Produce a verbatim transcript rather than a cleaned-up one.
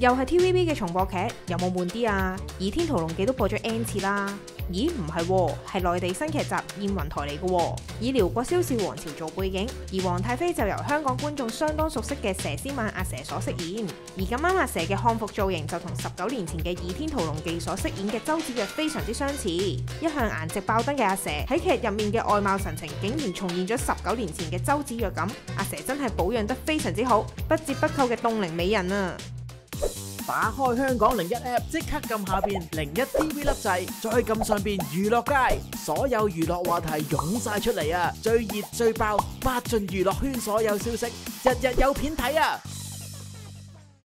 又係 T V B 嘅重播劇，有冇悶啲啊？《倚天屠龍記》都播咗 N 次啦。咦，唔係喎，係內地新劇集《燕雲台》嚟嘅喎，以遼國蕭氏王朝做背景，而皇太妃就由香港觀眾相當熟悉嘅佘詩曼阿佘所飾演。而咁啱阿佘嘅漢服造型就同十九年前嘅《倚天屠龍記》所飾演嘅周芷若非常之相似。一向顏值爆燈嘅阿佘喺劇入面嘅外貌神情竟然重現咗十九年前嘅周芷若咁，阿佘真係保養得非常之好，不折不扣嘅凍齡美人啊！ 打開香港零一 App， 即刻撳下邊零一 T V 粒掣，再撳上邊娛樂街，所有娛樂話題湧晒出嚟啊！最熱最爆，八盡娛樂圈所有消息，日日有片睇啊！